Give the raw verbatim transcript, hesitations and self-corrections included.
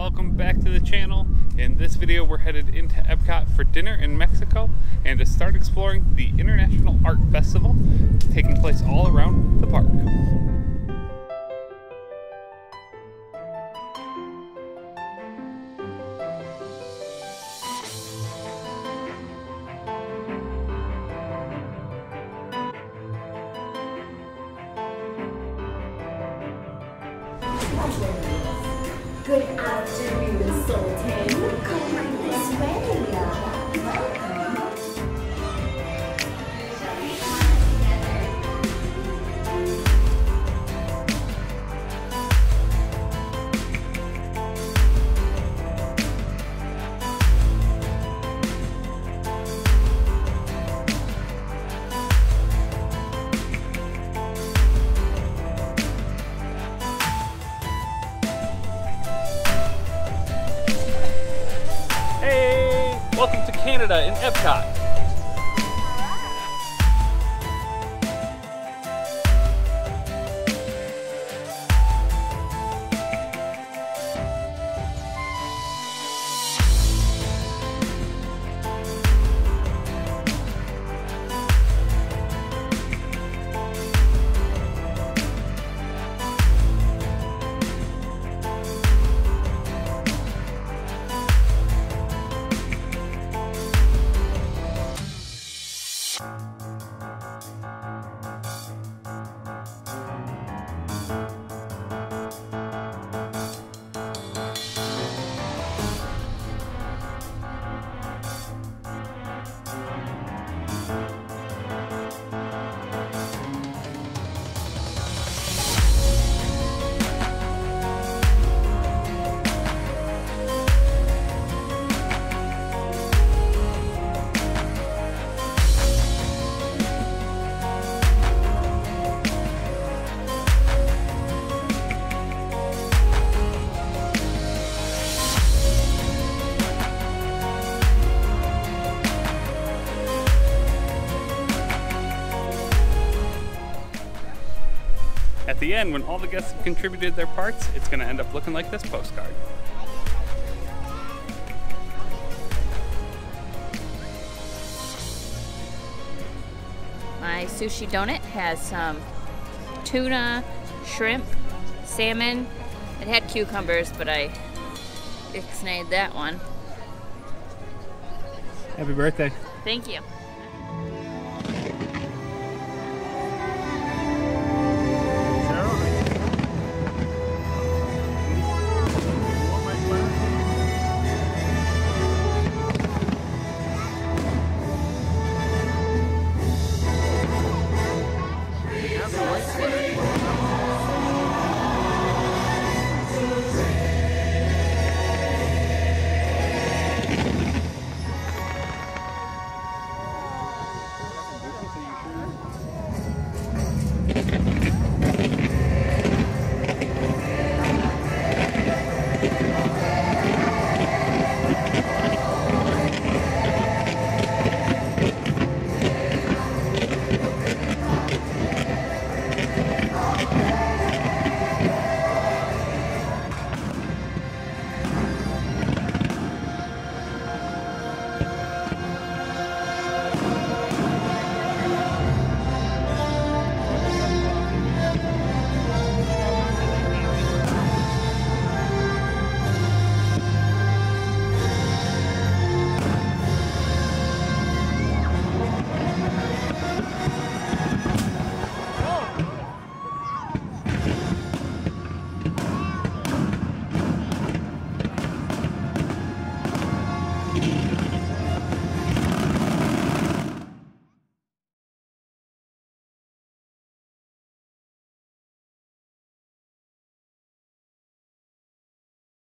welcome back to the channel. In this video we're headed into Epcot for dinner in Mexico and to start exploring the International Art Festival taking place all around the park. Good afternoon, Sultan. Come right this way. Welcome. Welcome to Canada in Epcot. At the end, when all the guests have contributed their parts, it's going to end up looking like this postcard. My sushi donut has some tuna, shrimp, salmon. It had cucumbers, but I ixnayed that one. Happy birthday. Thank you.